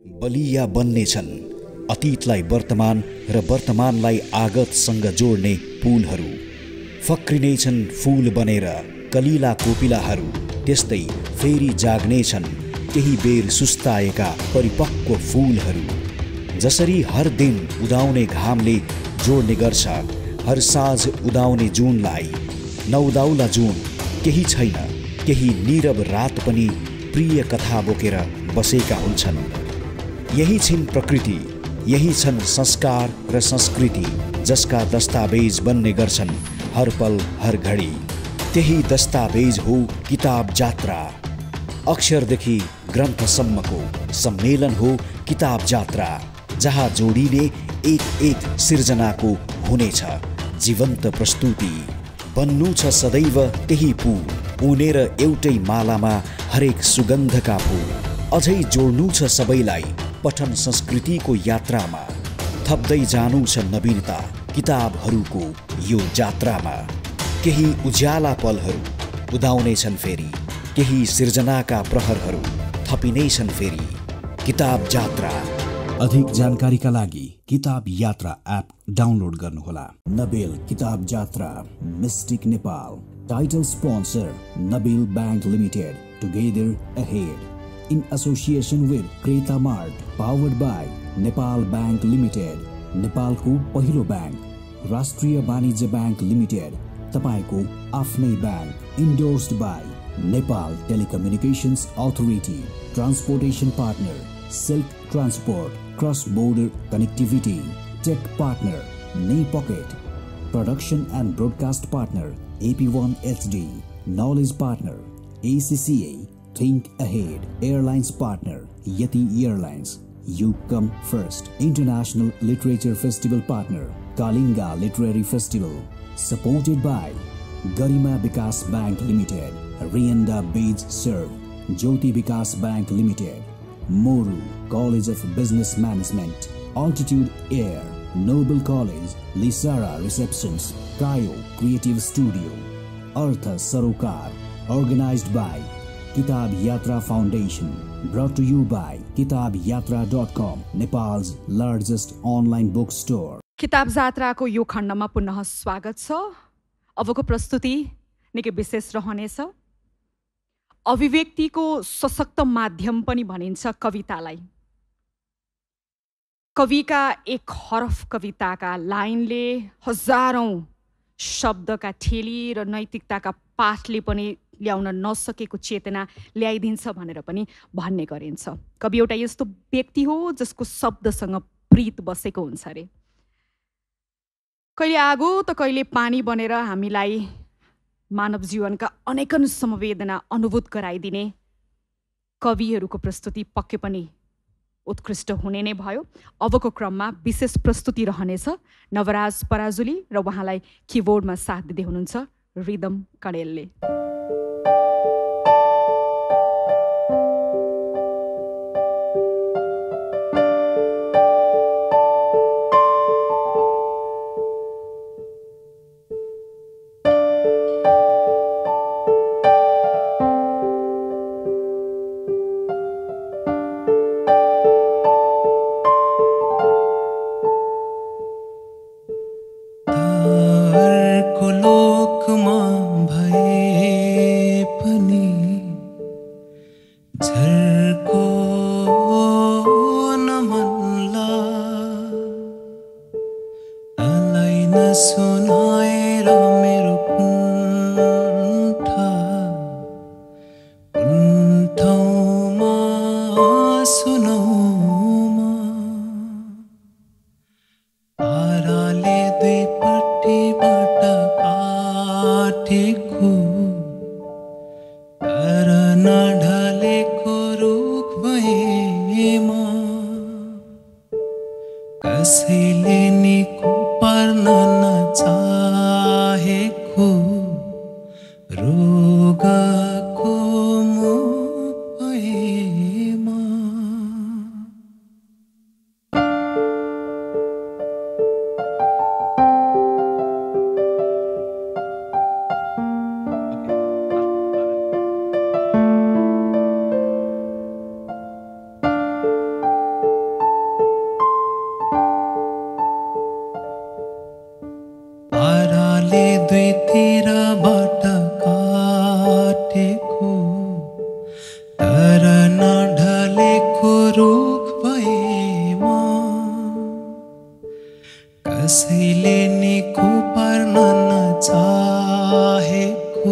बलिया बन्नेछन् अतीतलाई वर्तमान र वर्तमानलाई आगतसँग जोड्ने पुलहरू। फक्रिनेछन् फूल बनेर कलिला कोपिलाहरू। त्यस्तै फेरि जाग्नेछन् केही बेर सुस्ताएका परिपक्व फूलहरू। जसरी हर दिन उदाउने घामले जोड्ने गर्छ हर साँझ उदाउने जुनलाई, नउदाउला जुन केही छैन, केही नीरव रात पनि प्रिय कथा बोकेर बसेका हुन्छन्। यही छिन् प्रकृति, यही छन् संस्कार र संस्कृति, जसका दस्तावेज बन्ने गर्छन् हर पल हर घडी। त्यही दस्तावेज हो किताब जात्रा। अक्षरदेखि ग्रन्थसम्मको सम्मेलन हो किताब जात्रा, जहाँ जोडिने एक एक सिर्जनाको हुनेछ जीवन्त प्रस्तुति। बन्नु छ सदैव त्यही पुल, उनेर एउटै मालामा हरेक सुगन्धका फूल। अझै जोड्नु छ सबैलाई पठन संस्कृतिको यात्रामा। थप्दै जानु छ नवीनता किताबहरूको यो जात्रामा। केही उज्याला पलहरू उदाउने छन् फेरि, केही सिर्जनाका प्रहरहरू थपिनेछन् फेरि। किताब जात्रा। अधिक जानकारीका लागि किताब यात्रा एप डाउनलोड गर्नुहोला। नबेल किताब जात्रा, mystic Nepal. Title sponsor Nabil bank limited, together ahead. In association with Kreta mart, powered by Nepal bank limited, नेपालको पहिलो बैंक। राष्ट्रिय वाणिज्य बैंक लिमिटेड, तपाईको आफ्नै बैंक। Endorsed by Nepal telecommunications authority. Transportation partner silk transport, cross border connectivity. Tech partner नै pocket. Production and broadcast partner AP1 HD। Knowledge partner ACCA think ahead. Airlines partner Yeti airlines, you come first. International literature festival partner Kalinga literary festival. Supported by Garima Bikas bank limited, रियन्डा बेज सर्व। Jyoti Bikas bank limited, मोरू college of business management. Altitude air, noble college, लिसारा receptions, कायो creative studio. Artha Sarokar, organised by Kitab Yatra foundation, brought to you by किताबयात्रा.com, नेपाल's largest online bookstore। किताब जात्राको यो खण्डमा पुनः स्वागत छ। अबको प्रस्तुति निकै विशेष रहनेछ। अभिव्यक्तिको सशक्त माध्यम पनि भनिन्छ कवितालाई। कविका एक हरफ कविताका लाइनले हजारौं शब्दका ठेली र नैतिकताका पाठले पनि ल्याउन नसकेको चेतना ल्याइदिन्छ भनेर पनि भन्ने गरिन्छ। कवि एउटा यस्तो व्यक्ति हो जसको शब्दसँग प्रीत बसेको हुन्छ रे। कहिले आगो त कहिले पानी बनेर हामीलाई मानव जीवनका अनेकन संवेदना अनुभूत गराइदिने कविहरूको प्रस्तुति पक्कै पनि उत्कृष्ट हुने नै भयो। अबको क्रममा विशेष प्रस्तुति रहनेछ नवराज पराजुली र उहाँलाई किबोर्डमा साथ दिँदै हुनुहुन्छ रिदम कणेलले। रुख भएमा कसैले निको पार्न नचाहेको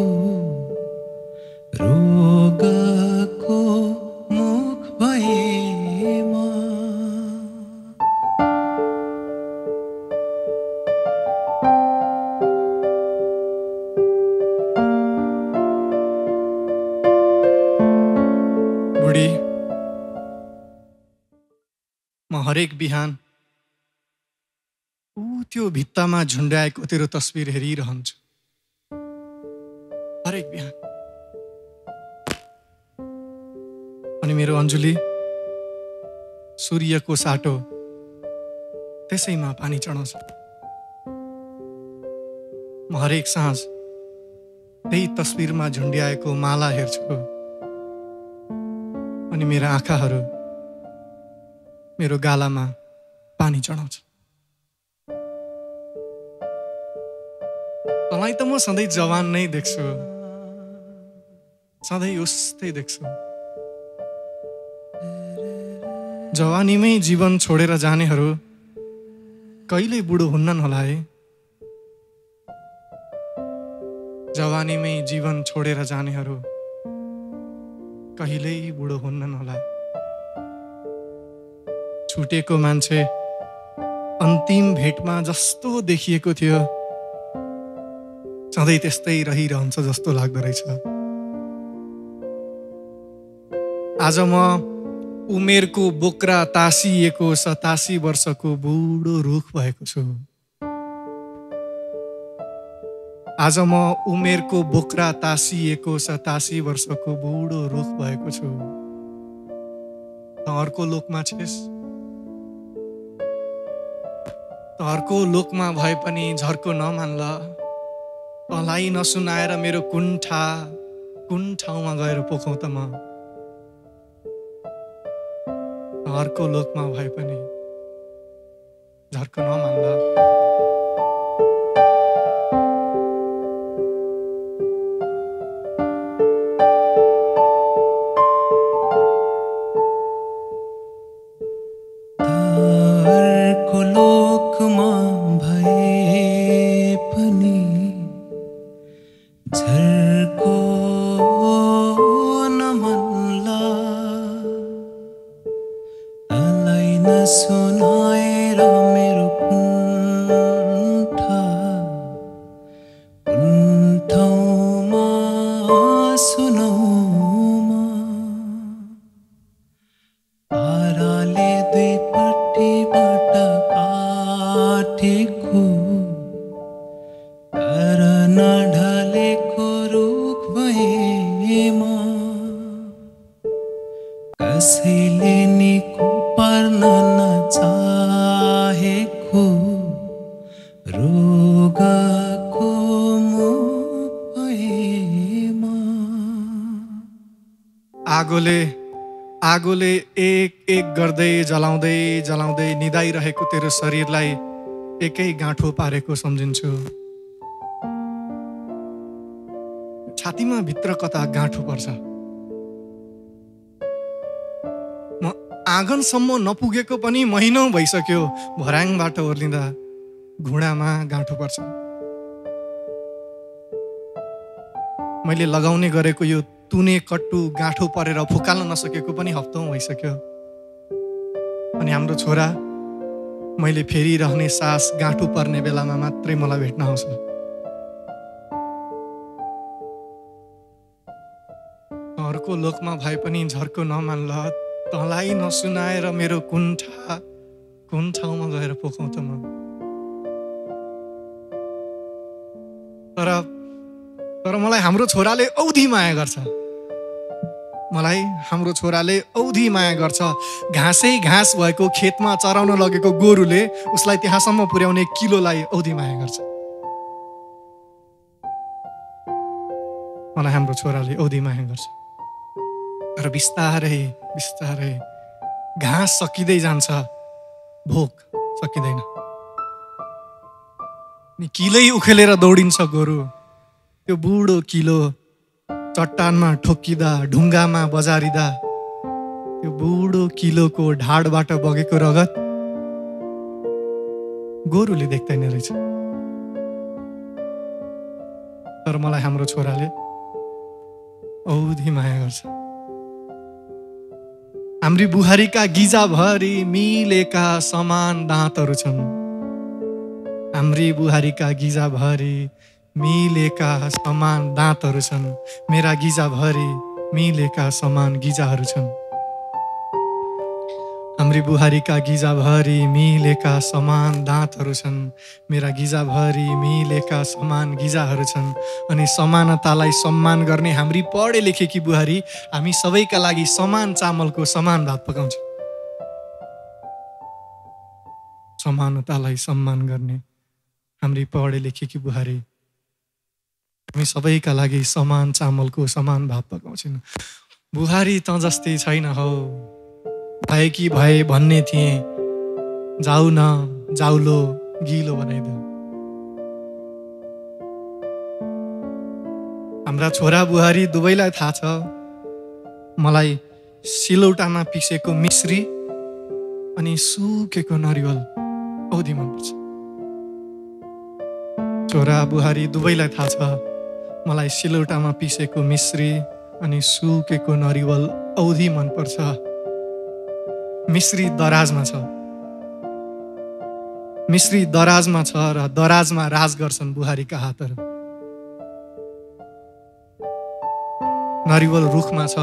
रोगको मुख भएमा बुढी, म हरेक बिहान त्यो भित्तामा झुन्ड्याएको तेरो तस्बिर हेरिरहन्छु। हरेक बिहान। अनि मेरो अन्जुली सूर्यको साटो त्यसैमा पानी चढाउँछ। म हरेक साँझ त्यही तस्बिरमा झुन्ड्याएको माला हेर्छु अनि मेरा आँखाहरू मेरो गालामा पानी चढाउँछ। तँलाई त म सधैँ जवान नै देख्छु, सधैँ उस्तै देख्छु। जवानीमै जीवन छोडेर जानेहरू कहिल्यै बुढो हुन्नन् होला है। जवानीमै जीवन छोडेर जानेहरू कहिल्यै बुढो हुन्नन् होला। छुटेको मान्छे अन्तिम भेटमा जस्तो देखिएको थियो सधैँ त्यस्तै रहिरहन्छ जस्तो लाग्दो रहेछ। आज म उमेरको बोक्रा तासिएको 87 वर्षको बुढो रुख भएको छु। आज म उमेरको बोक्रा तासिएको 87 वर्षको बुढो रुख भएको छु। त अर्को लोकमा छेस, त अर्को लोकमा भए पनि झर्को नमान्ला। तँलाई नसुनाएर मेरो कुन ठाउँमा गएर पोखौँ त म। अर्को लोकमा भए पनि झर्को नमान्ला। अर्को लोकमा भए पनि झर्को नमान्ला। तँलाई नसुनाएर मेरो कुन ठाउँमा सुनाउमा। ताराले दुईपट्टिबाट काटेको तर नढलेको रुख भएमा कसैले निको पार्न नचाहेको रोगको मुख भएमा। आगोले एक एक गर्दै जलाउँदै निदाइरहेको तेरो शरीरलाई एकै गाँठो पारेको सम्झिन्छु। छातीमा भित्र कता गाँठो पर्छ। म आँगनसम्म नपुगेको पनि महिनौ भइसक्यो। भर्याङबाट ओर्लिँदा घुँडामा गाँठो पर्छ। मैले लगाउने गरेको यो तुने कट्टु गाँठो परेर फुकाल्न नसकेको पनि हप्तौँ भइसक्यो। अनि हाम्रो छोरा मैले फेरिरहने सास गाँठो पर्ने बेलामा मात्रै मलाई भेट्न आउँछ। अर्को लोकमा भए पनि झर्को नमान्ला। तँलाई नसुनाएर मेरो कुन ठाउँमा गएर पोखौँ त म। तर मलाई हाम्रो छोराले औधी माया गर्छ। मलाई हाम्रो छोराले औधी माया गर्छ। घाँसै घाँस भएको खेतमा चराउन लगेको गोरुले उसलाई त्यहाँसम्म पुर्याउने किलोलाई औधी माया गर्छ। मलाई हाम्रो छोराले औधी माया गर्छ। तर बिस्तारै घाँस सकिँदै जान्छ, भोक सकिँदैन। किलै उखेलेर दौडिन्छ गोरु। त्यो बुढो किलो चट्टानमा ठोक्किँदा, ढुङ्गामा बजारिँदा त्यो यो बुढो किलोको ढाडबाट बगेको रगत गोरुले देख्दैन रहेछ। तर मलाई हाम्रो छोराले औधी माया गर्छ। हाम्री बुहारीका गिजाभरि मिलेका समान दाँतहरू छन्। हाम्री बुहारीका गिजाभरि मिलेका समान दाँतहरू छन्। मेरा गिजाभरि मिलेका समान गिजाहरू छन्। हाम्री बुहारीका गिजाभरि मिलेका समान दाँतहरू छन्। मेरा गिजाभरि मिलेका समान गिजाहरू छन्। अनि समानतालाई सम्मान गर्ने हाम्री पढे लेखेकी बुहारी हामी सबैका लागि समान चामलको समान भात पकाउँछ। समानतालाई सम्मान गर्ने हाम्री पढे लेखेकी बुहारी हामी सबैका लागि समान चामलको समान भात पकाउँछन्। बुहारी त जस्तै छैन हौ, भए कि भए भन्ने थिएँ, जाऊ न जाउलो गिलो बनाइदेऊ। हाम्रा छोरा बुहारी दुवैलाई थाहा छ मलाई सिलौटामा पिसेको मिश्री अनि सुकेको नरिवल औधी मनपर्छ। छोरा बुहारी दुवैलाई थाहा छ मलाई सिलौटामा पिसेको मिश्री अनि सुकेको नरिवल औधी मनपर्छ। मिश्री दराजमा छ, मिश्री दराजमा छ र दराजमा राज गर्छन् बुहारीका हातहरू। नरिवल रुखमा छ,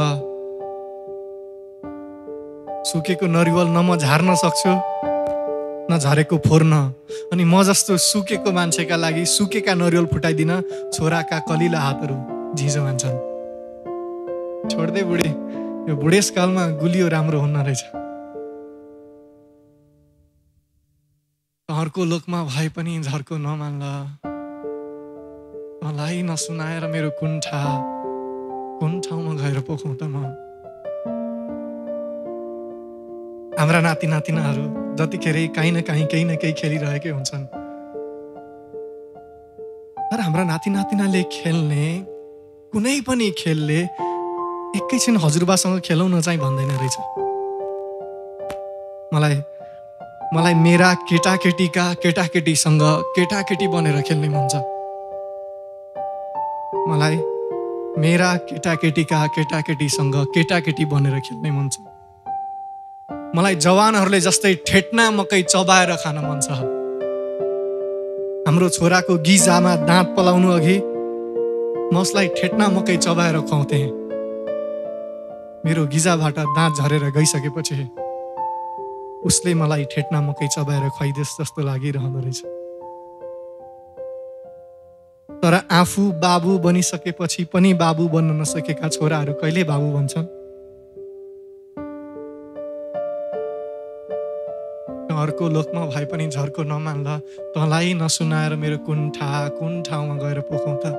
सुकेको नरिवल न म झार्न सक्छु न झरेको फोर्न। अनि म जस्तो सुकेको मान्छेका लागि सुकेका नरिवल फुटाइदिन छोराका कलिला हातहरू झिझो मान्छन्। छोड्दै बुढी, यो बुढेसकालमा गुलियो राम्रो हुन्न रहेछ। घरको लोकमा भए पनि झर्को नमान्ला, मलाई नसुनाएर मेरो कुन ठाउँमा गएर पोखौँ त म। हाम्रा नाति नातिनाहरू जतिखेर काहीँ न केही खेलिरहेकै हुन्छन्। तर हाम्रा नाति नातिनाले खेल्ने कुनै पनि खेलले एकैछिन हजुरबासँग खेलौँ न चाहिँ भन्दैन रहेछ। मलाई मेरा केटाकेटीका केटाकेटीसँग केटाकेटी बनेर खेल्ने मन छ। मलाई मेरा केटाकेटीका केटाकेटीसँग केटाकेटी बनेर खेल्ने मन छ। मलाई जवानहरूले जस्तै ठेट्ना मकै चबाएर खान मन छ। हाम्रो छोराको गिजामा दाँत पलाउनु अघि म उसलाई ठेट्ना मकै चबाएर खुवाउँथेँ। मेरो गिजाबाट दाँत झरेर गइसकेपछि उसले मलाई ठेट्ना मकै चबाएर खुवाइदियोस् जस्तो लागिरहँदो रहेछ। तर आफू बाबु बनिसकेपछि पनि बाबु बन्न नसकेका छोराहरू कहिले बाबु बन्छन्? घरको लोकमा भए पनि झर्को नमान्ला, तँलाई नसुनाएर मेरो कुन ठाउँमा गएर पोखौँ त।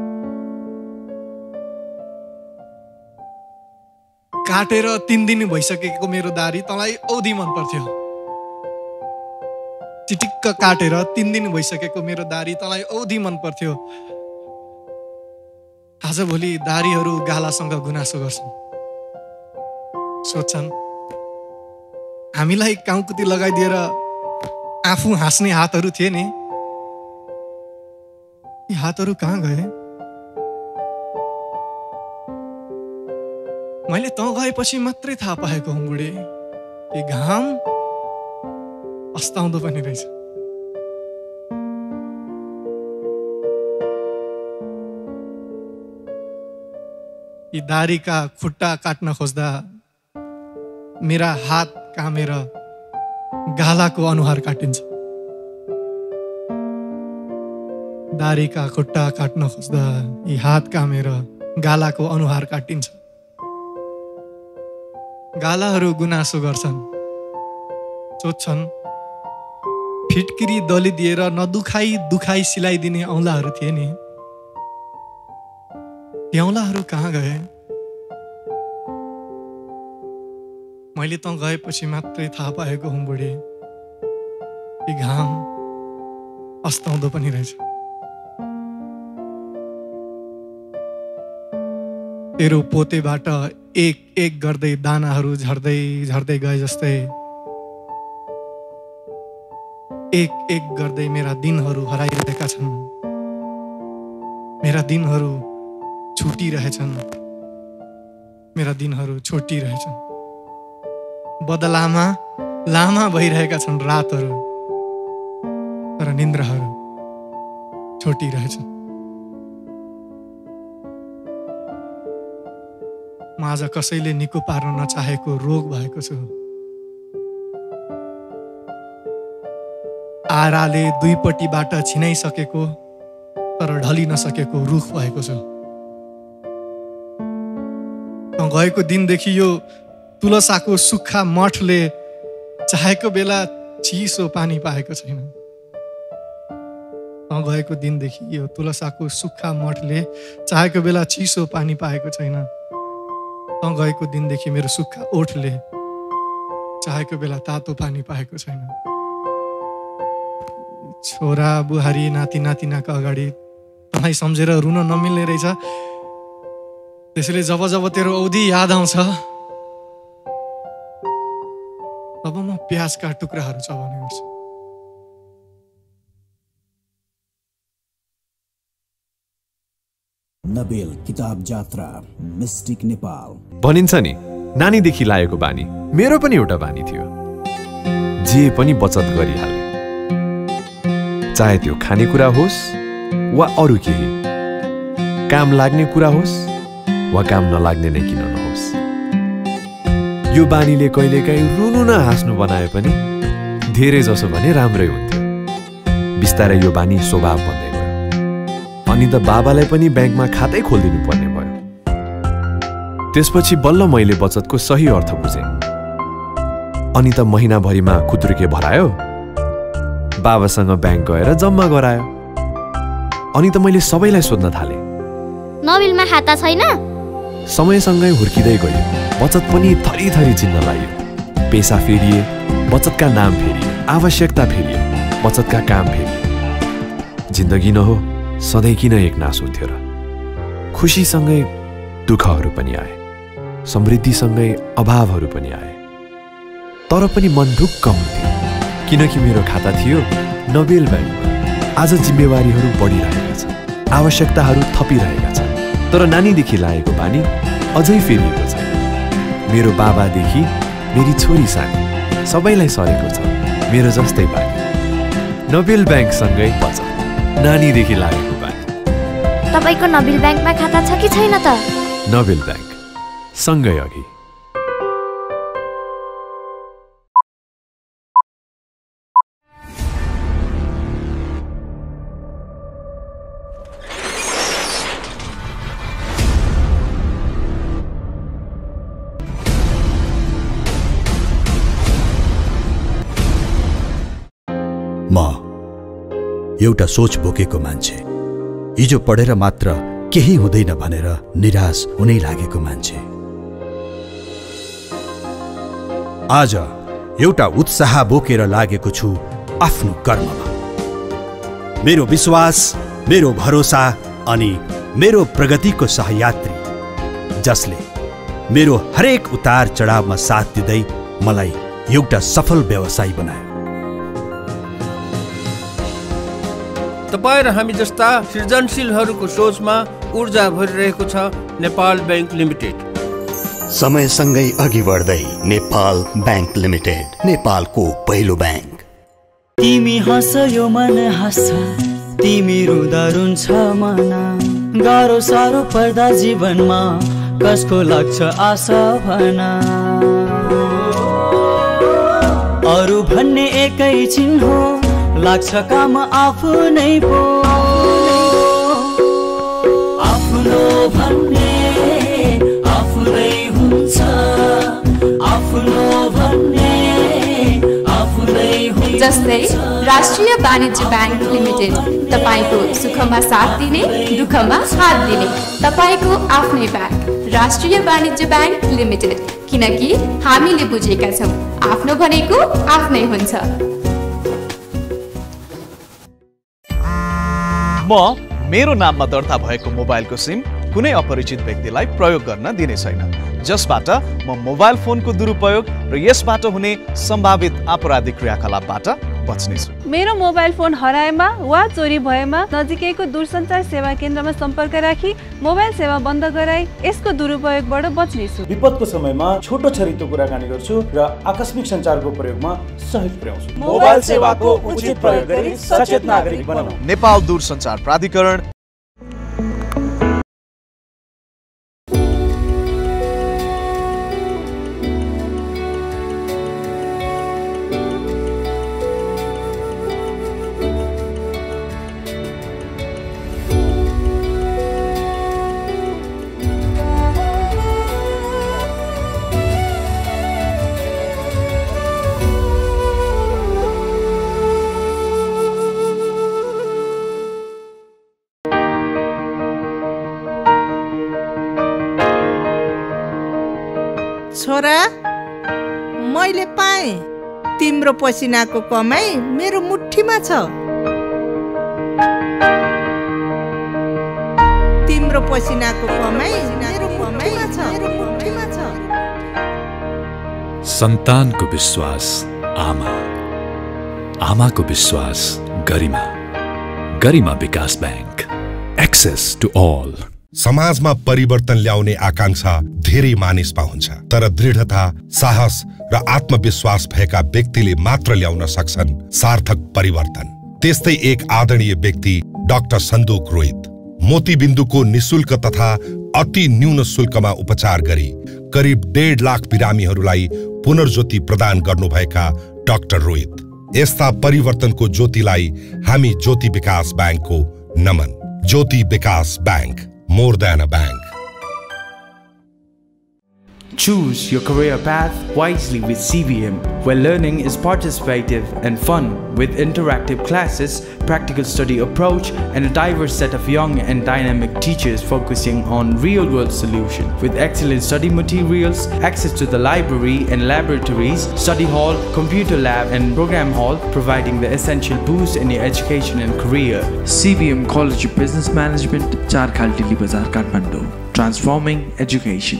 काटेर 3 दिन भइसकेको मेरो दारी तँलाई औधी मन पर्थ्यो। चिटिक्क काटेर 3 दिन भइसकेको मेरो दारी तँलाई औधी मन पर्थ्यो। आजभोलि दारीहरू गालासँग गुनासो गर्छन्, सोच्छन् हामीलाई काउकुती लगाइदिएर आफू हाँस्ने हातहरू थिए नि, यी हातहरू कहाँ गए? मैले तँ गएपछि मात्रै थाहा पाएको हुँ बुढी कि घाम अस्ताउँदो पनि रहेछ। यी दारीका खुट्टा काट्न खोज्दा मेरा हात कामेर गालाको अनुहार काटिन्छ। दारीका खुट्टा काट्न खोज्दा यी हात कामेर गालाको अनुहार काटिन्छ। गालाहरू गुनासो गर्छन्, सोच्छन् फिटकिरी दली दिएर दुखाइ सिलाइदिने औँलाहरू थिए नि, ती औँलाहरू कहाँ गए? मैले त गएपछि मात्रै थाहा पाएको हुँ बुढी कि घाम अस्ताउँदो पनि रहेछ। तेरो पोतेबाट एक एक गर्दै दानाहरू झर्दै झर्दै गए जस्तै एक एक गर्दै मेरा दिनहरू हराइरहेका छन्। मेरा दिनहरू छुटिरहेछन्। मेरा दिनहरू छोटिरहेछन्। बदलामा लामा भइरहेका छन् रातहरू, तर निन्द्राहरू छोटिरहेछन्। म आज कसैले निको पार्न नचाहेको रोग भएको छु। आराले दुईपट्टिबाट छिनाइसकेको तर ढलि नसकेको रुख भएको छु। गएको दिनदेखि यो तुलसाको सुक्खा मठले चाहेको बेला चिसो पानी पाएको छैन। गएको दिनदेखि यो तुलसाको सुक्खा मठले चाहेको बेला चिसो पानी पाएको छैन। गएको दिनदेखि मेरो सुक्खा ओठले चाहेको बेला तातो पानी पाएको छैन। छोरा बुहारी नाति नातिनाका अगाडि तँलाई सम्झेर रुन नमिल्ने रहेछ। त्यसैले जब जब तेरो औधी याद आउँछ तब म प्याजका टुक्राहरू चबाउने गर्छु। नबेल किताब जात्रा मिस्टिक नेपाल। भनिन्छ नि नानीदेखि लागेको बानी मेरो पनि एउटा बानी थियो। जे पनि बचत गरिहाले, चाहे त्यो खानेकुरा होस् वा अरू केही, काम लाग्ने कुरा होस् वा काम नलाग्ने नै किन नहोस्। यो बानीले कहिलेकाहीँ रुनु न हाँस्नु बनाए पनि धेरै जसो भने राम्रै हुन्थ्यो। बिस्तारै यो बानी स्वभाव बन्दै गयो। अनि त बाबालाई पनि ब्याङ्कमा खातै खोलिदिनु पर्ने भयो। त्यसपछि बल्ल मैले बचतको सही अर्थ बुझेँ। अनि त महिनाभरिमा खुद्रुके भरायो, बाबासँग ब्याङ्क गएर जम्मा गरायो। अनि त मैले सबैलाई सोध्न थालेँ, नबिलमा खाता छैन? समयसँगै हुर्किँदै गयो। बचत पनि थरी थरी चिन्न लाग्यो। पेसा फेरिए, बचतका नाम फेरिए, आवश्यकता फेरिए, बचतका काम फेरिए। जिन्दगी न हो सधैँ किन एकनास हुन्थ्यो र? खुसीसँगै दुःखहरू पनि आए, समृद्धिसँगै अभावहरू पनि आए। तर पनि मन ढुक्क हुन्थ्यो, किनकि मेरो खाता थियो नबेल ब्याङ्कमा। आज जिम्मेवारीहरू बढिरहेका छन्, आवश्यकताहरू थपिरहेका छन्, तर नानीदेखि लागेको बानी अझै फेरिएको छैन। मेरो बाबादेखि मेरी छोरी सानी सबैलाई सरेको छ मेरो जस्तै बानी। नबेल ब्याङ्कसँगै बचत, नानीदेखि लागेको बानी। तपाईको नबिल ब्याङ्कमा खाता छ कि छैन त? नबेल ब्याङ्क सँगै अघि। म एउटा सोच बोकेको मान्छे, हिजो पढेर मात्र केही हुँदैन भनेर निराश हुनै लागेको मान्छे। आज एउटा उत्साह बोकेर लागेको छु आफ्नो कर्ममा। मेरो विश्वास, मेरो भरोसा अनि मेरो प्रगतिको सहयात्री, जसले मेरो हरेक उतार चढावमा साथ दिँदै मलाई एउटा सफल व्यवसायी बनायो। तपाईं र हामी जस्ता सृजनशीलहरूको सोचमा ऊर्जा भरिरहेको छ नेपाल ब्याङ्क लिमिटेड। समयसँगै अघि बढ्दै नेपाल ब्याङ्क लिमिटेड, नेपालको पहिलो ब्याङ्क। तिमी हँस यो मन हँस, तिमी रुँदा रुन्छ मन। गाह्रो साह्रो पर्दा जीवनमा कसको लाग्छ आशा भना। अरू भन्ने एकैछिन हो, लाग्छ काम आफ्नै पो। आफ्नो भन्ने आफूलाई हुन्छ, आफ्नो भन्ने आफूलाई हुन्छ। जस्तै राष्ट्रिय वाणिज्य ब्याङ्क लिमिटेड, तपाईको सुखमा साथ दिने, दुःखमा हात दिने, तपाईको आफ्नै ब्याङ्क राष्ट्रिय वाणिज्य ब्याङ्क लिमिटेड। किनकि हामीले बुझेका छौँ आफ्नो भनेको आफ्नै हुन्छ। म मेरो नाममा दर्ता भएको मोबाइलको सिम कुनै अपरिचित व्यक्तिलाई प्रयोग गर्न दिने छैन, जसबाट म मोबाइल फोनको दुरुपयोग र यसबाट हुने सम्भावित आपराधिक क्रियाकलापबाट बच्नेछु। मेरो मोबाइल फोन हराएमा वा चोरी भएमा नजिकैको दूरसञ्चार सेवा केन्द्रमा सम्पर्क राखी मोबाइल सेवा बन्द गराई यसको दुरुपयोगबाट बच्नेछु। विपदको समयमा छोटो छरितो कुराकानी गर्छु र आकस्मिक सञ्चारको प्रयोगमा सहयोग पुर्याउँछु। मोबाइल सेवाको उचित प्रयोग गरी सचेत नागरिक बनाऊ। नेपाल दूरसञ्चार प्राधिकरण। छोरा, मैले पाएँ तिम्रो पसिनाको कमाई मेरो मुठीमा छ। तिम्रो पसिनाको कमाई मेरो मुठीमा छ। सन्तानको विश्वास आमा, आमाको विश्वास गरिमा, गरिमा Bikas bank, access to all. समाजमा परिवर्तन ल्याउने आकांक्षा धेरै मानिसमा हुन्छ, तर दृढता, साहस र आत्मविश्वास भएका व्यक्तिले मात्र ल्याउन सक्छन् सार्थक परिवर्तन। त्यस्तै एक आदरणीय व्यक्ति डाक्टर सन्दुक रोहित, मोतीबिन्दुको निशुल्क तथा अति न्यून शुल्कमा उपचार गरी करिब 1.5 लाख बिरामीहरूलाई पुनर्ज्योति प्रदान गर्नुभएका डाक्टर रोहित। यस्ता परिवर्तनको ज्योतिलाई हामी ज्योति विकास बैंकको नमन। Jyoti Bikas bank, more than a bank. Choose your career path wisely with CBM, where learning is participative and fun with interactive classes, practical study approach, and a diverse set of young and dynamic teachers focusing on real-world solutions. With excellent study materials, access to the library and laboratories, study hall, computer lab, and program hall, providing the essential boost in your education and career. CBM College of Business Management, Charkhalti Bazar, Kathmandu. Transforming education.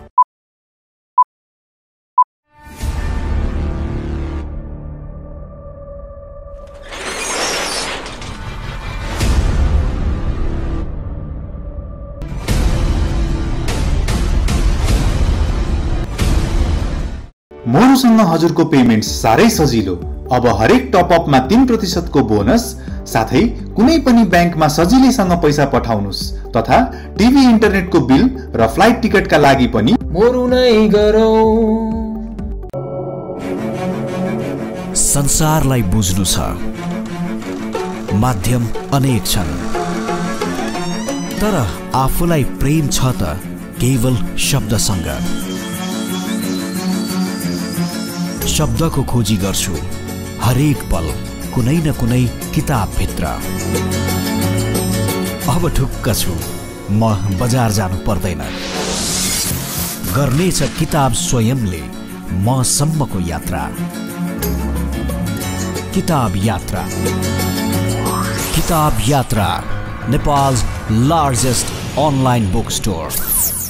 मोरोसँग हजुरको payment साह्रै सजिलो। अब हरेक टपअपमा 3% को bonus, साथै कुनै पनि ब्याङ्कमा सजिलैसँग पैसा पठाउनुस् तथा टिभी इन्टरनेटको बिल र फ्लाइट टिकटका लागि पनि मोरु नै गरौ। संसारलाई बुझ्नु छ, माध्यम अनेक छन्, तर आफूलाई प्रेम छ त केवल शब्दसँग। शब्दको खोजी गर्छु हरेक पल कुनै न कुनै किताब भित्र। अब ढुक्क छु, म बजार जानु पर्दैन। गर्नेछ किताब स्वयंले म सम्मको यात्रा। किताब यात्रा। किताब यात्रा, Nepal's largest online bookstore.